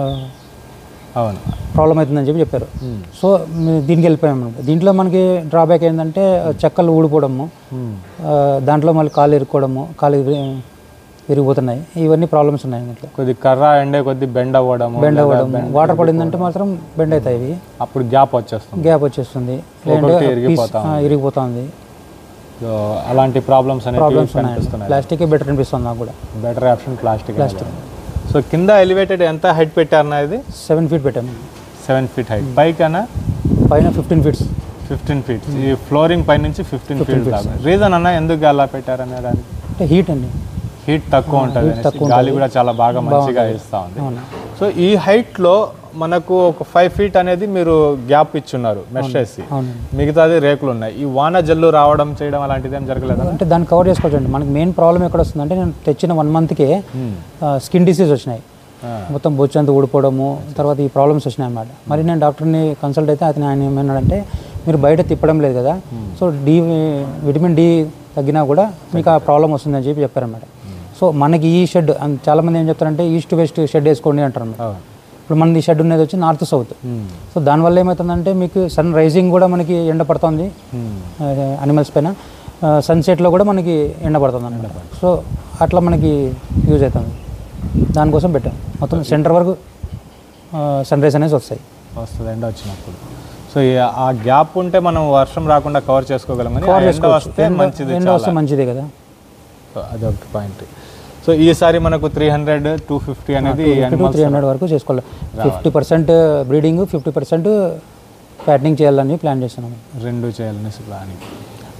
అవును ప్రాబ్లం అవుతుందని చెప్పి చెప్పారు. సో దీనికి వెళ్ళిపోయాము. దీంట్లో మనకి డ్రాబ్యాక్ ఏంటంటే చెక్కలు ఊడిపోవడము, దాంట్లో మళ్ళీ కాలు ఇరుక్కోవడము, కాలు విరిగిపోతున్నాయి, ఇవన్నీ ప్రాబ్లమ్స్ ఉన్నాయి. దీంట్లో కొద్ది కర్ర ఎండే కొద్ది బెండ్ అవ్వడం, బెండ్ అవ్వడం, వాటర్ పడిందంటే మాత్రం బెండ్ అవుతాయి ఇవి, అప్పుడు గ్యాప్ వచ్చేస్తుంది గ్యాప్ వచ్చేస్తుంది ఇరిగిపోతుంది. సో అలాంటి ప్రాబ్లమ్స్ ప్రాబ్లమ్స్ కనిపిస్తున్నాయి. ప్లాస్టిక్ బెటర్ అనిపిస్తుంది నాకు కూడా. Better option plastic. Plastic. So కింద ఎలివేటెడ్ ఎంత హైట్ పెట్టారన్నా? ఇది సెవెన్ ఫీట్ పెట్టాము. Seven feet height. పైకన్నా పైన ఫిఫ్టీన్ ఫీట్స్ ఫిఫ్టీన్ ఫీట్స్ ఈ ఫ్లోరింగ్ పై నుంచి ఫిఫ్టీన్ ఫీట్ దాకా. రీజన్ అన్న ఎందుకు అలా పెట్టారనే దానికి? అంటే హీట్ అండి, హీట్ తక్కువ ఉంటుంది, గాలి కూడా చాలా బాగా మంచిగా ఇస్తూ ఉంది. సో ఈ హైట్లో మనకు ఒక ఫైవ్ ఫీట్ అనేది మీరు గ్యాప్ ఇచ్చున్నారు మెష్ చేసి, మిగతాది రేకులు ఉన్నాయి. ఈ వాన జల్లు రావడం చేయడం అలాంటిది ఏం జరగలేదు అంటే దాన్ని కవర్ చేసుకోవచ్చండి. మనకి మెయిన్ ప్రాబ్లం ఎక్కడ వస్తుంది అంటే, నేను తెచ్చిన వన్ మంత్కే స్కిన్ డిసీజ్ వచ్చినాయి, మొత్తం బొచ్చంతా ఊడిపోవడము, తర్వాత ఈ ప్రాబ్లమ్స్ వచ్చినాయి అన్నమాట. మరి నేను డాక్టర్ని కన్సల్ట్ అయితే అతను ఆయన ఏమన్నాడంటే, మీరు బయట తిప్పడం లేదు కదా, సో డి విటమిన్ డి తగ్గినా కూడా మీకు ఆ ప్రాబ్లం వస్తుందని చెప్పి చెప్పారన్నమాట. సో మనకి ఈ షెడ్ చాలామంది ఏం చెప్తారంటే ఈస్ట్ వెస్ట్ షెడ్ వేసుకోండి అంటారు అన్నమాట. ఇప్పుడు మనది షెడ్ ఉన్నది వచ్చి నార్త్ సౌత్. సో దానివల్ల ఏమవుతుందంటే మీకు సన్ రైజింగ్ కూడా మనకి ఎండ పడుతుంది అనిమల్స్ పైన, సన్సెట్లో కూడా మనకి ఎండ పడుతుంది అన్నమాట. సో అట్లా మనకి యూజ్ అవుతుంది, దానికోసం పెట్టాం. మొత్తం సెంటర్ వరకు సన్ రైజ్ అనేది వస్తాయి వస్తుంది ఎండ వచ్చినప్పుడు. సో ఆ గ్యాప్ ఉంటే మనం వర్షం రాకుండా కవర్ చేసుకోగలం, వస్తే మంచిది, ఎండ వస్తే మంచిదే కదా. అది ఒక పాయింట్. సో ఈసారి మనకు త్రీ హండ్రెడ్ టూ ఫిఫ్టీ అనేది త్రీ హండ్రెడ్ వరకు చేసుకోవాలి. Fifty percent breeding, fifty percent fattening చేయాలని ప్లాన్ చేస్తున్నాము. రెండు చేయాలనేసి ప్లానింగ్.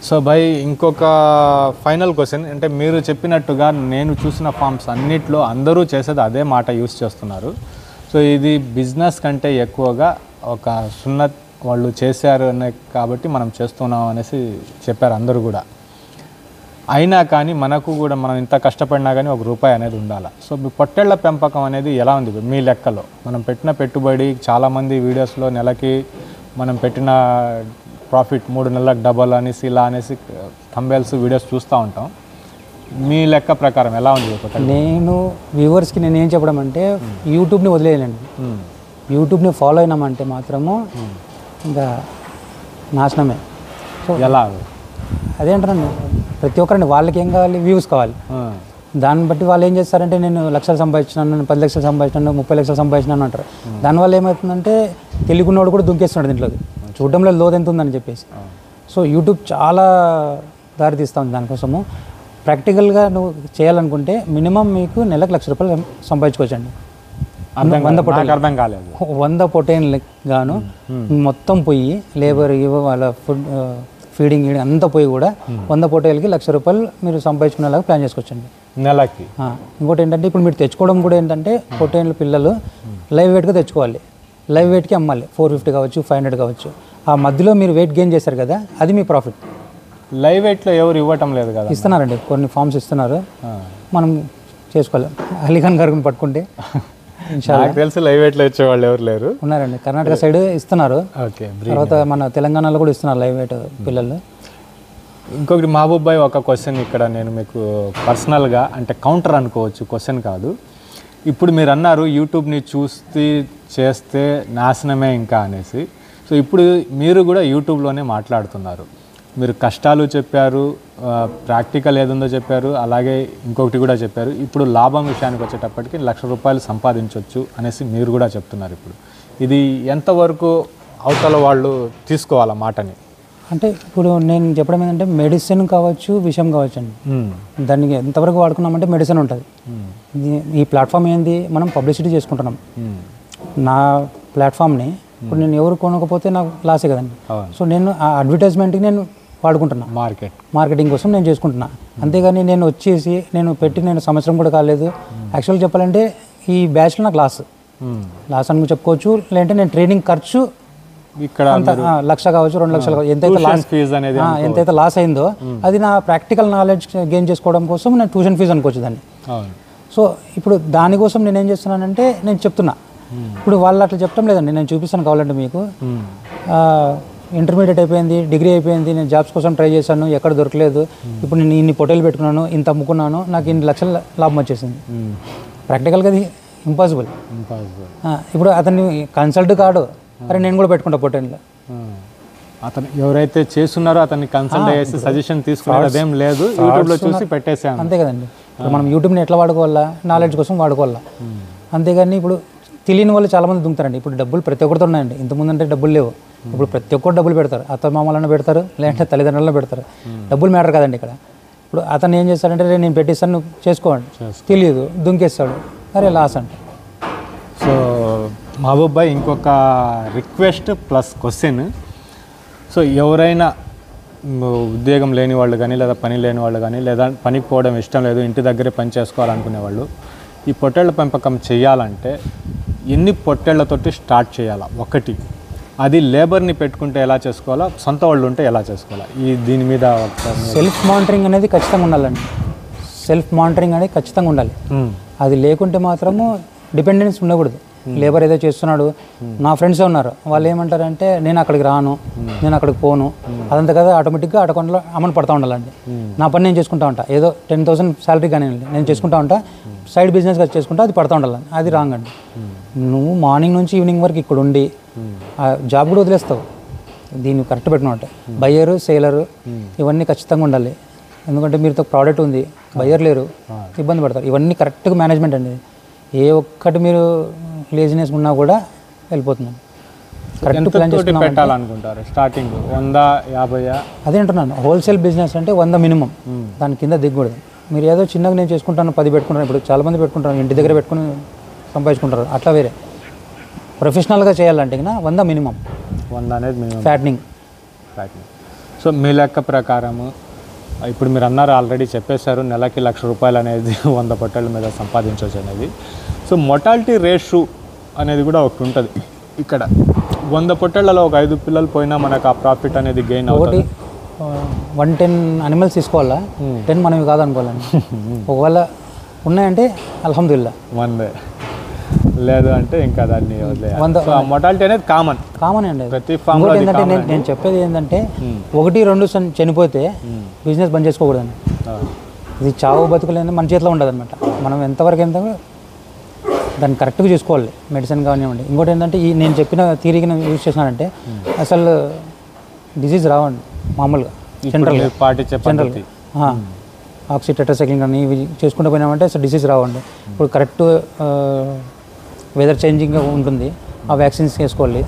సో భయ్ ఇంకొక ఫైనల్ క్వశ్చన్, అంటే మీరు చెప్పినట్టుగా నేను చూసిన ఫార్మ్స్ అన్నిట్లో అందరూ చేసేది అదే మాట యూస్ చేస్తున్నారు. సో ఇది బిజినెస్ కంటే ఎక్కువగా ఒక సున్నత్ వాళ్ళు చేశారు అనే కాబట్టి మనం చేస్తున్నాం అనేసి చెప్పారు అందరూ కూడా. అయినా కానీ మనకు కూడా మనం ఇంత కష్టపడినా కానీ ఒక రూపాయి అనేది ఉండాలి. సో మీ పొట్టేళ్ల పెంపకం అనేది ఎలా ఉంది మీ లెక్కలో? మనం పెట్టిన పెట్టుబడి చాలామంది వీడియోస్లో నెలకి మనం పెట్టిన ప్రాఫిట్ మూడు నెలలకు డబల్ అనేసి ఇలా అనేసి థంబ్నెయిల్స్ వీడియోస్ చూస్తూ ఉంటాం. మీ లెక్క ప్రకారం ఎలా ఉంది? నేను వ్యూవర్స్కి నేను ఏం చెప్పడం అంటే యూట్యూబ్ని వదిలేయాలండి. యూట్యూబ్ని ఫాలో అయినామంటే మాత్రము ఇంకా నాశనమే. సో ఎలా అదే అంటారండి, ప్రతి ఒక్కరండి వాళ్ళకి ఏం కావాలి, వ్యూస్ కావాలి. దాన్ని బట్టి వాళ్ళు ఏం చేస్తారంటే నేను లక్షలు సంపాదించినాను, నేను పది లక్షలు సంపాదించినాను, ముప్పై లక్షలు సంపాదించినాను అంటారు. దానివల్ల ఏమవుతుందంటే తెలుగున్నోడు కూడా దుంకేస్తున్నాడు దీంట్లోకి, చూడడంలో లోతు ఎంత ఉందని చెప్పేసి. సో యూట్యూబ్ చాలా దారి తీస్తూ ఉంది దానికోసము. ప్రాక్టికల్గా నువ్వు చేయాలనుకుంటే మినిమం మీకు నెలకు లక్ష రూపాయలు సంపాదించుకోవచ్చండి. వంద పొట్టేలు అర్థం కాలేదు వంద పొట్టేలు గాను మొత్తం పోయి లేబర్ ఇవ్వ వాళ్ళ ఫుడ్ ఫీడింగ్ అంతా పోయి కూడా వంద పొట్టేలకి లక్ష రూపాయలు మీరు సంపాదించుకునేలాగా ప్లాన్ చేసుకోవచ్చండి నెలకి. ఇంకోటి ఏంటంటే ఇప్పుడు మీరు తెచ్చుకోవడం కూడా ఏంటంటే పొట్టేళ్ళ పిల్లలు లైవ్ వెయిట్గా తెచ్చుకోవాలి, లైవ్ వెయిట్కి అమ్మాలి. ఫోర్ ఫిఫ్టీ కావచ్చు, ఫైవ్ హండ్రెడ్ కావచ్చు. ఆ మధ్యలో మీరు వెయిట్ గెయిన్ చేస్తారు కదా, అది మీ ప్రాఫిట్. లైవ్ వెయిట్లో ఎవరు ఇవ్వటం లేదు కదా? ఇస్తున్నారండి, కొన్ని ఫార్మ్స్ ఇస్తున్నారు, మనం చేసుకోవాలి. అలీఖాన్ గారిని పట్టుకుంటే నాకు తెలిసి లైవ్ వెయిట్లో ఇచ్చేవాళ్ళు ఎవరు లేరు. ఉన్నారండి, కర్ణాటక సైడ్ ఇస్తున్నారు. ఓకే, తర్వాత మన తెలంగాణలో కూడా ఇస్తున్నారు లైవ్ వెయిట్ పిల్లలు. ఇంకొకటి మహబూబ్ భాయ్, ఒక క్వశ్చన్ ఇక్కడ నేను మీకు పర్సనల్గా అంటే కౌంటర్ అనుకోవచ్చు, క్వశ్చన్ కాదు. ఇప్పుడు మీరు అన్నారు యూట్యూబ్ని చూస్తే చేస్తే నాశనమే ఇంకా అనేసి. సో ఇప్పుడు మీరు కూడా యూట్యూబ్లోనే మాట్లాడుతున్నారు. మీరు కష్టాలు చెప్పారు, ప్రాక్టికల్ ఏదుందో చెప్పారు, అలాగే ఇంకొకటి కూడా చెప్పారు. ఇప్పుడు లాభం విషయానికి వచ్చేటప్పటికి లక్ష రూపాయలు సంపాదించవచ్చు అనేసి మీరు కూడా చెప్తున్నారు. ఇప్పుడు ఇది ఎంతవరకు అవతల వాళ్ళు తీసుకోవాలా మాటని? అంటే ఇప్పుడు నేను చెప్పడం ఏంటంటే మెడిసిన్ కావచ్చు, విషయం కావచ్చు అండి. దానికి ఎంతవరకు వాడుకున్నామంటే మెడిసిన్ ఉంటుంది. ఈ ప్లాట్ఫామ్ ఏంది, మనం పబ్లిసిటీ చేసుకుంటున్నాం. నా ప్లాట్ఫామ్ని ఇప్పుడు నేను ఎవరు కొనకపోతే నాకు లాసే కదండి. సో నేను ఆ అడ్వర్టైజ్మెంట్కి నేను వాడుకుంటున్నా, మార్కెట్ మార్కెటింగ్ కోసం నేను చేసుకుంటున్నా. అంతేగాని నేను వచ్చేసి నేను పెట్టి నేను సంవత్సరం కూడా కాలేదు. యాక్చువల్గా చెప్పాలంటే ఈ బ్యాచ్లో నాకు లాస్ లాస్ అని చెప్పుకోవచ్చు. లేదంటే నేను ట్రైనింగ్ ఖర్చు ఇక్కడ లక్ష కావచ్చు, రెండు లక్షలు కావచ్చు, ఎంతైతే లాస్ ఫీజు అనేది ఎంతైతే లాస్ అయిందో అది నా ప్రాక్టికల్ నాలెడ్జ్ గెయిన్ చేసుకోవడం కోసం నేను ట్యూషన్ ఫీజు అనుకోవచ్చు దాన్ని. సో ఇప్పుడు దానికోసం నేను ఏం చేస్తున్నానంటే నేను చెప్తున్నా. ఇప్పుడు వాళ్ళు అట్లా చెప్పడం లేదండి, నేను చూపిస్తాను కావాలంటే మీకు. ఇంటర్మీడియట్ అయిపోయింది, డిగ్రీ అయిపోయింది, నేను జాబ్స్ కోసం ట్రై చేశాను, ఎక్కడ దొరకలేదు. ఇప్పుడు నేను ఇన్ని పొట్టేలు పెట్టుకున్నాను, ఇంత అమ్ముకున్నాను, నాకు ఇన్ని లక్షల లాభం వచ్చేసింది. ప్రాక్టికల్గా అది ఇంపాసిబుల్. ఇప్పుడు అతన్ని కన్సల్ట్ కాడు, అరే నేను కూడా పెట్టుకుంటా పొట్టేళ్ళు. అతను ఎవరైతే చేస్తున్నారో అతన్ని కన్సల్ట్ చేసి సజెషన్ తీసుకునేది అదేం లేదు, యూట్యూబ్లో చూసి పెట్టేసాను. అంతే కదండి. ఇప్పుడు మనం యూట్యూబ్ని ఎట్లా వాడుకోవాలా, నాలెడ్జ్ కోసం వాడుకోవాలా. అంతేగాని ఇప్పుడు తెలియని వాళ్ళు చాలామంది దుంకుతారండి. ఇప్పుడు డబ్బులు ప్రతి ఒక్కరితో ఉన్నాయండి. ఇంతకుముందు అంటే డబ్బులు లేవు, ఇప్పుడు ప్రతి ఒక్కరు డబ్బులు పెడతారు. అత్త మామలను పెడతారు, లేదంటే తల్లిదండ్రులను పెడతారు. డబ్బులు మ్యాటర్ కదండి ఇక్కడ. ఇప్పుడు అతను ఏం చేస్తాడంటే నేను పెట్టిస్తాను నువ్వు చేసుకోండి, తెలియదు దుంకేస్తాడు, అరే లాస్ అంటే. సో మహబూబ్ భాయ్, ఇంకొక రిక్వెస్ట్ ప్లస్ క్వశ్చన్. సో ఎవరైనా ఉద్యోగం లేని వాళ్ళు కానీ, లేదా పని లేని వాళ్ళు కానీ, లేదా పనికి పోవడం ఇష్టం లేదు, ఇంటి దగ్గరే పని చేసుకోవాలనుకునే వాళ్ళు ఈ పొట్టేళ్ల పెంపకం చేయాలంటే ఎన్ని పొట్టేళ్లతోటి స్టార్ట్ చేయాలా? ఒకటి, అది లేబర్ని పెట్టుకుంటే ఎలా చేసుకోవాలా, సొంత వాళ్ళు ఉంటే ఎలా చేసుకోవాలా? ఈ దీని మీద సెల్ఫ్ మానిటరింగ్ అనేది ఖచ్చితంగా ఉండాలండి. సెల్ఫ్ మానిటరింగ్ అనేది ఖచ్చితంగా ఉండాలి. అది లేకుంటే మాత్రము డిపెండెన్స్ ఉండకూడదు. లేబర్ ఏదో చేస్తున్నాడు, నా ఫ్రెండ్సే ఉన్నారు, వాళ్ళు ఏమంటారంటే నేను అక్కడికి రాను, నేను అక్కడికి పోను, అదంతా కదా ఆటోమేటిక్గా అటౌంట్లో అమౌంట్ పడతా ఉండాలండి. నా పని నేను చేసుకుంటా ఉంటా, ఏదో టెన్ థౌసండ్ శాలరీ కానీ నేను చేసుకుంటా ఉంటా, సైడ్ బిజినెస్గా చేసుకుంటా, అది పడతా ఉండాలి. అది రాంగ్ అండి. నువ్వు మార్నింగ్ నుంచి ఈవినింగ్ వరకు ఇక్కడ ఉండి ఆ జాబ్ కూడా వదిలేస్తావు. దీన్ని కరెక్ట్ పెట్టినట్టే బయ్యరు, సేలరు ఇవన్నీ ఖచ్చితంగా ఉండాలి. ఎందుకంటే మీరుతో ప్రోడక్ట్ ఉంది, బయ్యర్ లేరు, ఇబ్బంది పడతారు. ఇవన్నీ కరెక్ట్గా మేనేజ్మెంట్ అండి. ఏ ఒక్కటి మీరు లేజినెస్ ఉన్నా కూడా వెళ్ళిపోతున్నాను. Correct plan పెట్టాలనుకుంటారు. స్టార్టింగ్ వంద యాభై అదే అంటున్నాను. హోల్సేల్ బిజినెస్ అంటే వంద మినిమం, దాని కింద దిగకూడదు. మీరు ఏదో చిన్నగా నేను చేసుకుంటాను పది పెట్టుకుంటాను, ఇప్పుడు చాలామంది పెట్టుకుంటారు, ఇంటి దగ్గర పెట్టుకుని సంపాదించుకుంటారు, అట్లా వేరే. ప్రొఫెషనల్గా చేయాలంటే వంద మినిమం, వంద అనేది మినిమం ఫ్యాటనింగ్. ఫ్యాటనింగ్ సో మీ లెక్క ప్రకారము ఇప్పుడు మీరు అన్నారు ఆల్రెడీ చెప్పేశారు నెలకి లక్ష రూపాయలు అనేది వంద పొట్టేళ్ళ మీద సంపాదించవచ్చు అనేది. సో మొటాలిటీ రేషియో అనేది కూడా ఒకటి ఉంటుంది ఇక్కడ. వంద పొట్టేళ్లలో ఒక ఐదు పిల్లలు పోయినా మనకు ఆ ప్రాఫిట్ అనేది గెయిన్ అవుతుంది. వన్ టెన్ అనిమల్స్ తీసుకోవాలా, టెన్ మనవి కాదనుకోవాలండి. ఒకవేళ ఉన్నాయంటే అల్హమ్దుల్లా, వందే లేదు అంటే ఇంకా దాన్ని మొటాలిటీ అనేది కామన్ కామన్ అండి. ప్రతి ఫామ్ ఏంటంటే నేను నేను చెప్పేది ఏంటంటే ఒకటి రెండు చనిపోతే బిజినెస్ బంద్ చేసుకోకూడదండి. ఇది చావు బతుకులేదు మన చేతిలో ఉండదు అనమాట. మనం ఎంతవరకు ఎంత దాన్ని కరెక్ట్గా చూసుకోవాలి, మెడిసిన్ కానివ్వండి. ఇంకోటి ఏంటంటే ఈ నేను చెప్పిన థియరీకి నేను యూజ్ చేసినానంటే అసలు డిసీజ్ రావండి మామూలుగా జనరల్గా పాటించే జనరల్గా ఆక్సి టెట్రాసైక్లిన్ కానీ ఇవి చేసుకుంటూ పోయినామంటే అసలు డిసీజ్ రావండి. ఇప్పుడు కరెక్ట్ వెదర్ చేంజింగ్ ఉంటుంది, ఆ వ్యాక్సిన్స్ వేసుకోవాలి.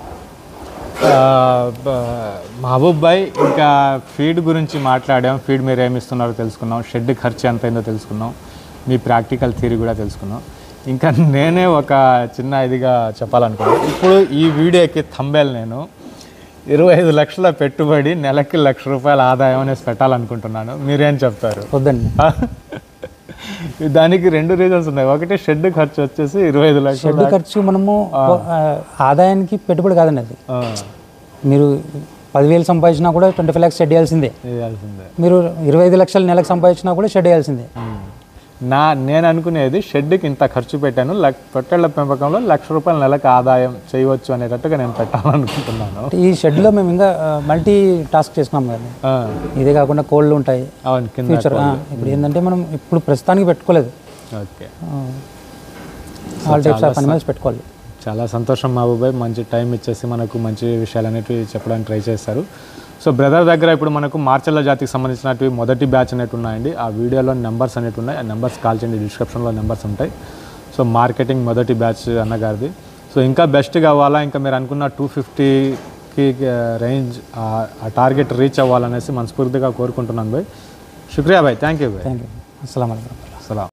మహబూబ్ భాయ్, ఇంకా ఫీడ్ గురించి మాట్లాడాం, ఫీడ్ మీరు ఏమి ఇస్తున్నారో తెలుసుకున్నాం, షెడ్ ఖర్చు ఎంత అయిందో తెలుసుకున్నాం, మీ ప్రాక్టికల్ థియరీ కూడా తెలుసుకున్నాం. ఇంకా నేనే ఒక చిన్న ఇదిగా చెప్పాలనుకున్నాను. ఇప్పుడు ఈ వీడియోకి థంబేల్ నేను ఇరవై ఐదు లక్షల పెట్టుబడి నెలకి లక్ష రూపాయల ఆదాయం అనేసి పెట్టాలనుకుంటున్నాను. మీరేం చెప్తారు? వద్దండి, దానికి రెండు రీజన్స్ ఉన్నాయి. ఒకటి షెడ్ ఖర్చు వచ్చేసి ఇరవై ఐదు లక్షలు. షెడ్ ఖర్చు మనము ఆదాయానికి పెట్టుబడి కాదండి. అది మీరు పదివేలు సంపాదించినా కూడా ట్వంటీ ఫైవ్ ల్యాక్స్ షెడ్ వేయాల్సిందే. మీరు ఇరవై ఐదు లక్షలు నెలకు సంపాదించినా కూడా షెడ్ వేయాల్సిందే. నా నేను అనుకునేది షెడ్కి ఇంత ఖర్చు పెట్టాను, పొట్టేళ్ల పెంపకంలో లక్ష రూపాయల నెలకు ఆదాయం చేయవచ్చు అనేటట్టుగా నేను పెట్టాలనుకుంటున్నాను. ఈ షెడ్లో మేము ఇంకా మల్టీ టాస్క్ చేసుకున్నాం కదా. ఇదే కాకుండా కోళ్ళు ఉంటాయి ఫ్యూచర్. ఇప్పుడు ఏంటంటే మనం ఇప్పుడు ప్రస్తుతానికి పెట్టుకోలేదు. Okay, all types of animals పెట్టుకోవాలి. చాలా సంతోషం మహబూబ్ భాయ్, మంచి టైం ఇచ్చేసి మనకు మంచి విషయాలు అనేవి చెప్పడానికి ట్రై చేస్తారు. సో బ్రదర్ దగ్గర ఇప్పుడు మనకు మార్చెల్ల జాతికి సంబంధించినవి మొదటి బ్యాచ్ అనేవి ఉన్నాయండి. ఆ వీడియోలో నెంబర్స్ అనేవి ఉన్నాయి, ఆ నెంబర్స్ కాల్ చేయండి, డిస్క్రిప్షన్లో నెంబర్స్ ఉంటాయి. సో మార్కెటింగ్ మొదటి బ్యాచ్ అన్నగారిది. సో ఇంకా బెస్ట్ కావాలా, ఇంకా మీరు అనుకున్న టూ ఫిఫ్టీకి రేంజ్ ఆ టార్గెట్ రీచ్ అవ్వాలనేసి మనస్ఫూర్తిగా కోరుకుంటున్నాను భాయ్. శుక్రియా భాయ్, థ్యాంక్ యూ భాయ్. Thank you. అస్సలాము అలైకుం.